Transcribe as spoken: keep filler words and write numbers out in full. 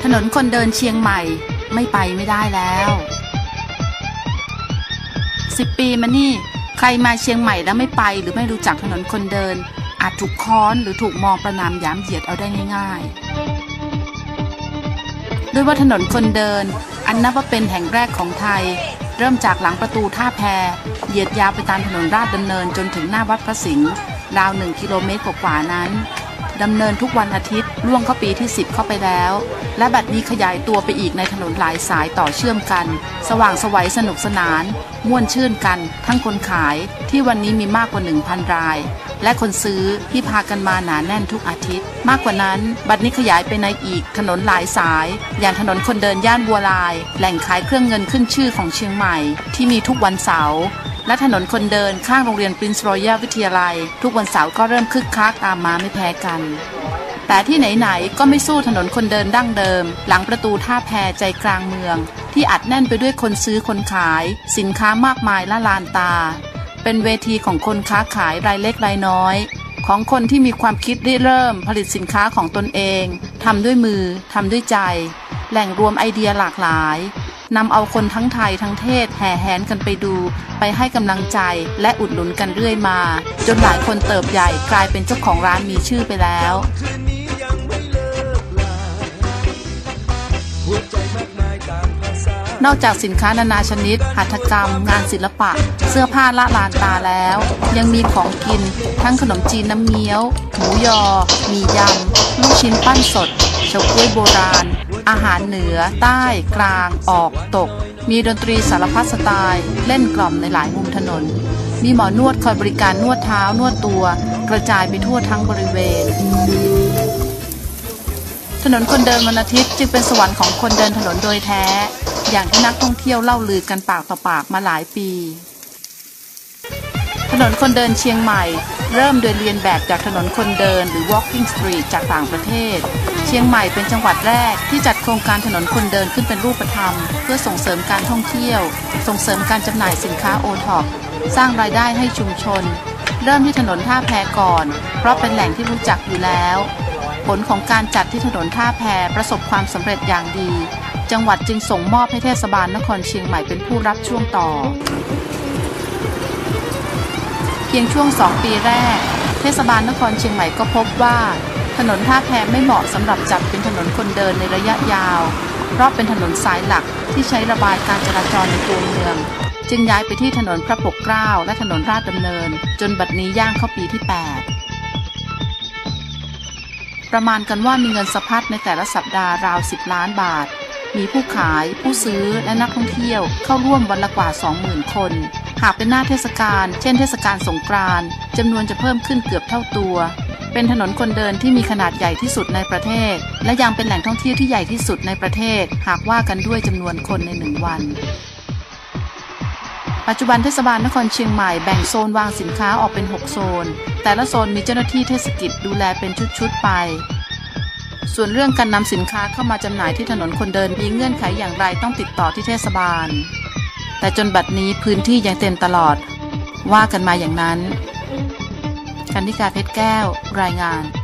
ถนนคนเดินเชียงใหม่ไม่ไปไม่ได้แล้วสิบปีมานี่ใครมาเชียงใหม่แล้วไม่ไปหรือไม่รู้จักถนนคนเดินอาจถูกค้อนหรือถูกมองประณามหยามเหยียดเอาได้ง่ายๆด้วยว่าถนนคนเดินอันนับว่าเป็นแห่งแรกของไทยเริ่มจากหลังประตูท่าแพเหยียดยาวไปตามถนนราชดำเนินจนถึงหน้าวัดพระสิงห์ราวหนึ่งกิโลเมตรกว่าๆนั้นดำเนินทุกวันอาทิตย์ล่วงเข้าปีที่สิบเข้าไปแล้วและบัดนี้ขยายตัวไปอีกในถนนหลายสายต่อเชื่อมกันสว่างไสวสนุกสนานม่วนชื่นกันทั้งคนขายที่วันนี้มีมากกว่า หนึ่งพัน รายและคนซื้อที่พากันมาหนาแน่นทุกอาทิตย์มากกว่านั้นบัดนี้ขยายไปในอีกถนนหลายสายอย่างถนนคนเดินย่านบัวลายแหล่งขายเครื่องเงินขึ้นชื่อของเชียงใหม่ที่มีทุกวันเสาร์และถนนคนเดินข้างโรงเรียน Prince Royal วิทยาลัยทุกวันเสาร์ก็เริ่มคึกคักตามมาไม่แพ้กันแต่ที่ไหนๆก็ไม่สู้ถนนคนเดินดั้งเดิมหลังประตูท่าแพใจกลางเมืองที่อัดแน่นไปด้วยคนซื้อคนขายสินค้ามากมายละลานตาเป็นเวทีของคนค้าขายรายเล็กรายน้อยของคนที่มีความคิดริเริ่มผลิตสินค้าของตนเองทำด้วยมือทำด้วยใจแหล่งรวมไอเดียหลากหลายนำเอาคนทั้งไทยทั้งเทศแห่แหนกันไปดูไปให้กำลังใจและอุดหนุนกันเรื่อยมาจนหลายคนเติบใหญ่กลายเป็นเจ้าของร้านมีชื่อไปแล้วนอกจากสินค้านานาชนิดหัตถกรรมงานศิลปะเสื้อผ้าละลานตาแล้วยังมีของกินทั้งขนมจีนน้ำเงี้ยวหมูยอมียำลูกชิ้นปั้นสดเฉาก๊วยโบราณอาหารเหนือใต้กลางออกตกมีดนตรีสารพัดสไตล์เล่นกล่อมในหลายมุมถนนมีหมอนวดคอยบริการนวดเท้านวดตัวกระจายไปทั่วทั้งบริเวณถนนคนเดินวันอาทิตย์จึงเป็นสวรรค์ของคนเดินถนนโดยแท้อย่างที่นักท่องเที่ยวเล่าลือกันปากต่อปากมาหลายปีถนนคนเดินเชียงใหม่เริ่มโดยเรียนแบบจากถนนคนเดินหรือ walking street จากต่างประเทศเชียงใหม่เป็นจังหวัดแรกที่จัดโครงการถนนคนเดินขึ้นเป็นรูปธรรมเพื่อส่งเสริมการท่องเที่ยวส่งเสริมการจำหน่ายสินค้าโอท็อปสร้างรายได้ให้ชุมชนเริ่มที่ถนนท่าแพก่อนเพราะเป็นแหล่งที่รู้จักอยู่แล้วผลของการจัดที่ถนนท่าแพประสบความสำเร็จอย่างดีจังหวัดจึงส่งมอบให้เทศบาลนครเชียงใหม่เป็นผู้รับช่วงต่อเพียงช่วงสองปีแรกเทศบาลนครเชียงใหม่ก็พบว่าถนนท่าแพไม่เหมาะสำหรับจัดเป็นถนนคนเดินในระยะยาวเพราะเป็นถนนสายหลักที่ใช้ระบายการจราจรในตัวเมืองจึงย้ายไปที่ถนนพระปกเกล้าและถนนราชดำเนินจนบัดนี้ย่างเข้าปีที่แปดประมาณกันว่ามีเงินสะพัดในแต่ละสัปดาห์ราวสิบล้านบาทมีผู้ขายผู้ซื้อและนักท่องเที่ยวเข้าร่วมวันละกว่า สองหมื่น คนหากเป็นหน้าเทศกาลเช่นเทศกาลสงกรานต์จำนวนจะเพิ่มขึ้นเกือบเท่าตัวเป็นถนนคนเดินที่มีขนาดใหญ่ที่สุดในประเทศและยังเป็นแหล่งท่องเที่ยวที่ใหญ่ที่สุดในประเทศหากว่ากันด้วยจำนวนคนในหนึ่งวันปัจจุบันเทศบาลนครเชียงใหม่แบ่งโซนวางสินค้าออกเป็นหกโซนแต่ละโซนมีเจ้าหน้าที่เทศกิจดูแลเป็นชุดๆไปส่วนเรื่องการนำสินค้าเข้ามาจำหน่ายที่ถนนคนเดินมีเงื่อนไขอย่างไรต้องติดต่อที่เทศบาลแต่จนบัดนี้พื้นที่ยังเต็มตลอดว่ากันมาอย่างนั้นกันนิกาเพชรแก้วรายงาน